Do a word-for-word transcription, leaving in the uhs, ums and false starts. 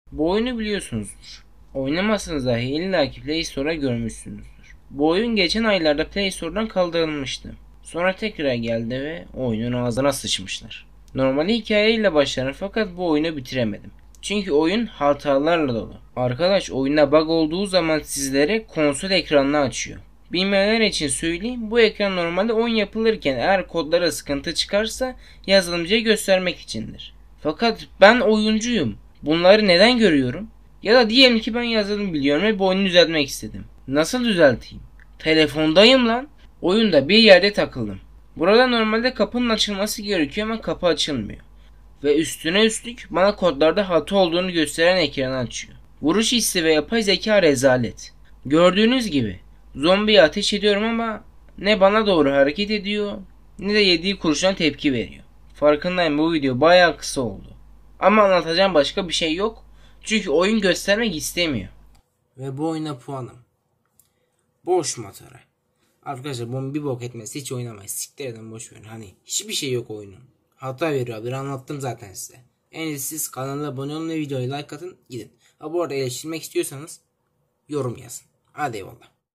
Bu oyunu biliyorsunuzdur. Oynamasanız dahi illaki Play Store'a görmüşsünüzdür. Bu oyun geçen aylarda Play Store'dan kaldırılmıştı. Sonra tekrar geldi ve oyunun ağzına sıçmışlar. Normalde hikayeyle başlarım fakat bu oyunu bitiremedim. Çünkü oyun hatalarla dolu. Arkadaş oyunda bug olduğu zaman sizlere konsol ekranını açıyor. Bilmeyenler için söyleyeyim, bu ekran normalde oyun yapılırken eğer kodlara sıkıntı çıkarsa yazılımcıya göstermek içindir. Fakat ben oyuncuyum. Bunları neden görüyorum? Ya da diyelim ki ben yazılım biliyorum ve bu oyunu düzeltmek istedim. Nasıl düzelteyim? Telefondayım lan. Oyunda bir yerde takıldım. Burada normalde kapının açılması gerekiyor ama kapı açılmıyor. Ve üstüne üstlük bana kodlarda hata olduğunu gösteren ekranı açıyor. Vuruş hissi ve yapay zeka rezalet. Gördüğünüz gibi zombiye ateş ediyorum ama ne bana doğru hareket ediyor ne de yediği kurşuna tepki veriyor. Farkındayım, bu video bayağı kısa oldu. Ama anlatacağım başka bir şey yok. Çünkü oyun göstermek istemiyor. Ve bu oyuna puanım boş matara. Arkadaşlar bunun bir bok etmesi, hiç oynamayın. Siktir edin, boş verin. Hani hiçbir şey yok oyunun. Hata veriyor abi, anlattım zaten size. En iyisi siz kanala abone olun ve videoyu like atın gidin. Ha bu arada eleştirmek istiyorsanız yorum yazın. Hadi eyvallah.